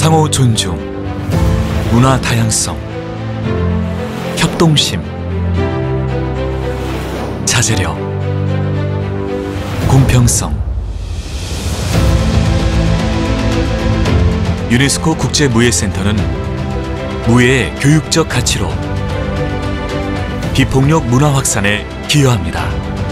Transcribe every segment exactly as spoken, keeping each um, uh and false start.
상호 존중, 문화 다양성, 협동심, 자제력, 공평성. 유네스코 국제무예센터는 무예의 교육적 가치로 비폭력 문화 확산에 기여합니다.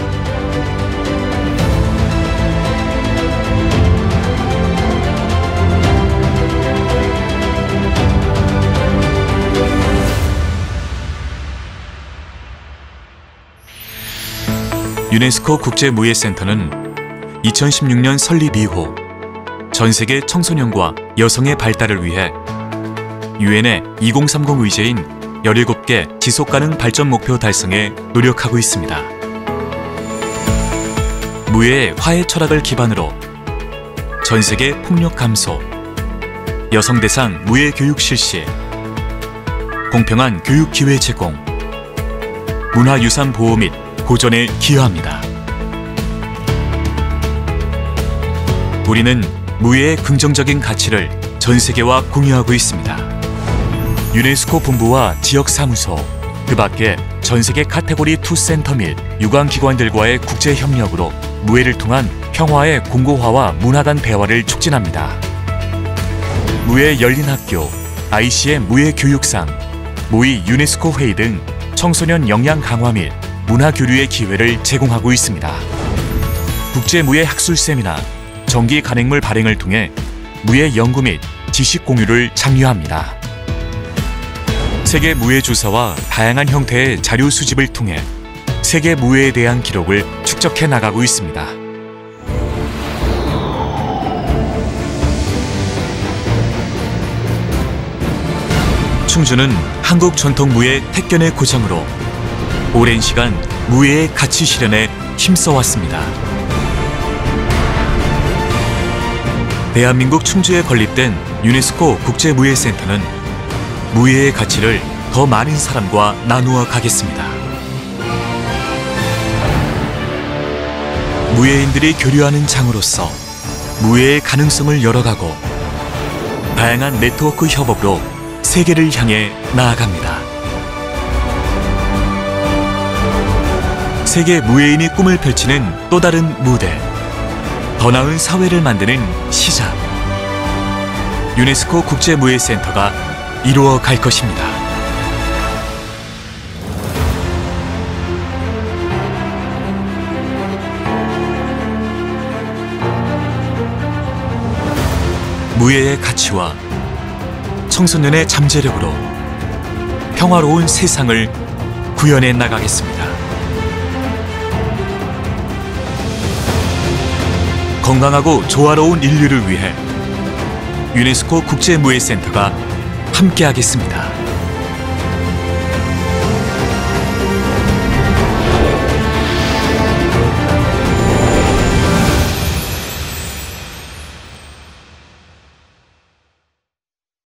유네스코 국제무예센터는 이천십육 년 설립 이후 전 세계 청소년과 여성의 발달을 위해 유엔의 이공삼공 의제인 열일곱 개 지속가능 발전 목표 달성에 노력하고 있습니다. 무예의 화해 철학을 기반으로 전 세계 폭력 감소, 여성 대상 무예 교육 실시, 공평한 교육 기회 제공, 문화유산 보호 및 보존에 기여합니다. 우리는 무예의 긍정적인 가치를 전 세계와 공유하고 있습니다. 유네스코 본부와 지역사무소, 그 밖에 전 세계 카테고리 이 센터 및 유관기관들과의 국제협력으로 무예를 통한 평화의 공고화와 문화 간 대화를 촉진합니다. 무예 열린 학교, 아이씨엠 무예 교육상, 모의 유네스코 회의 등 청소년 역량 강화 및 문화 교류의 기회를 제공하고 있습니다. 국제무예 학술 세미나, 정기 간행물 발행을 통해 무예 연구 및 지식 공유를 장려합니다. 세계 무예 조사와 다양한 형태의 자료 수집을 통해 세계 무예에 대한 기록을 축적해 나가고 있습니다. 충주는 한국 전통 무예 택견의 고장으로 오랜 시간 무예의 가치 실현에 힘써왔습니다. 대한민국 충주에 건립된 유네스코 국제무예센터는 무예의 가치를 더 많은 사람과 나누어 가겠습니다. 무예인들이 교류하는 장으로서 무예의 가능성을 열어가고 다양한 네트워크 협업으로 세계를 향해 나아갑니다. 세계 무예인이 꿈을 펼치는 또 다른 무대, 더 나은 사회를 만드는 시작. 유네스코 국제무예센터가 이루어 갈 것입니다. 무예의 가치와 청소년의 잠재력으로 평화로운 세상을 구현해 나가겠습니다. 건강하고 조화로운 인류를 위해 유네스코 국제무예센터가 함께하겠습니다.